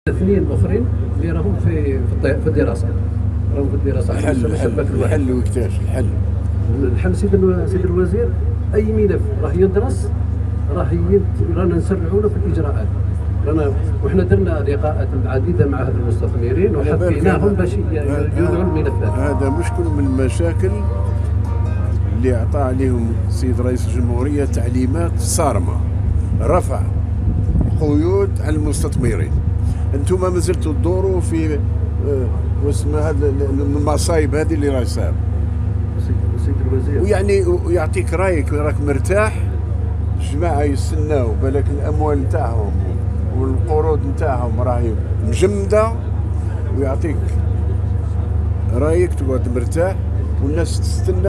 اثنين اخرين اللي راهم في الدراسه، راهم في الدراسه. الحل وقتاش الحل؟ الحل سيد الوزير، اي ملف راه يدرس رانا نسرعوا له في الاجراءات. وحنا درنا لقاءات عديده مع هاد المستثمرين وحثيناهم باش يدعوا الملفات. هذا مشكل من المشاكل اللي اعطى عليهم السيد رئيس الجمهوريه تعليمات صارمه، رفع قيود على المستثمرين. انتم ما زلتوا تدوروا في واسم هذا المصايب هذه اللي راهي صايره. سيد الوزير ويعني يعطيك رايك، راك مرتاح، الجماعه يستناو بالك الاموال نتاعهم والقروض نتاعهم راهي مجمده، ويعطيك رايك تقعد مرتاح والناس تستنى.